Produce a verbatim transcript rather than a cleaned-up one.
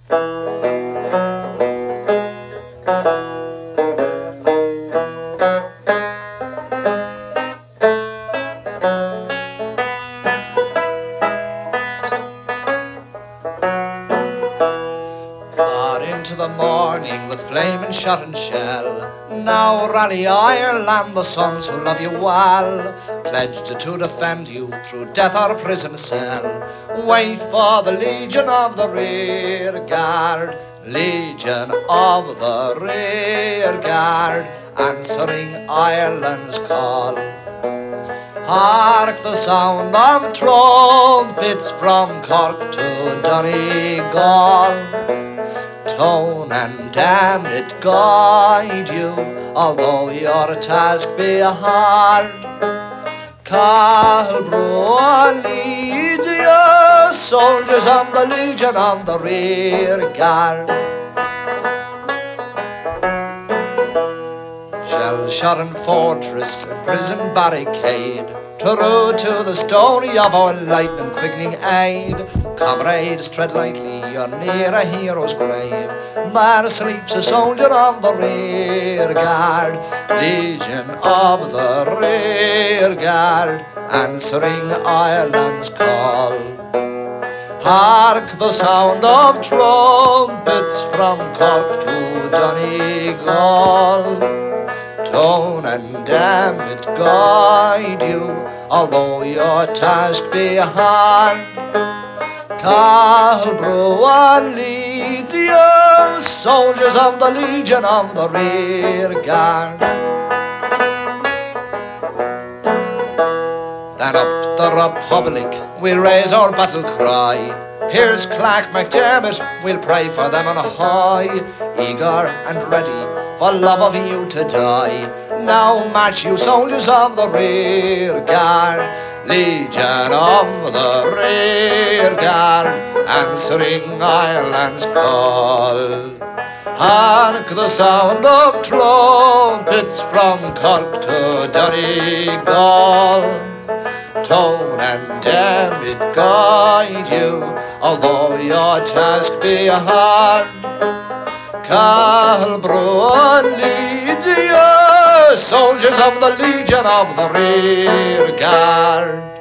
Into the morning with flame and shot and shell. Now rally Ireland, the sons who love you well, pledged to defend you through death or prison cell. Wait for the Legion of the Rearguard, Legion of the Rearguard, answering Ireland's call. Hark the sound of trumpets from Cork to Donegal. Tone and damn it guide you, although your task be hard. Calbro lead you, soldiers of the Legion of the Rearguard. Shell-shot fortress, prison barricade, to root to the stony of our lightning quickening aid. Comrades, tread lightly, you're near a hero's grave. There sleeps a soldier of the Rearguard, Legion of the Rearguard, answering Ireland's call. Hark the sound of trumpets from Cork to Donegal. Tone and damn it guide you, although your task be hard. Calbro lead you, soldiers of the Legion of the Rearguard. Then up the Republic we'll raise our battle cry. Pierce, Clark, McDermott, we'll pray for them on high, eager and ready for love of you to die. Now march you soldiers of the Rearguard, Legion of the Rearguard, answering Ireland's call. Hark the sound of trumpets from Cork to Donegal. Tone and damn it guide you, although your task be hard. Calbro lead you, soldiers of the Legion of the Rearguard.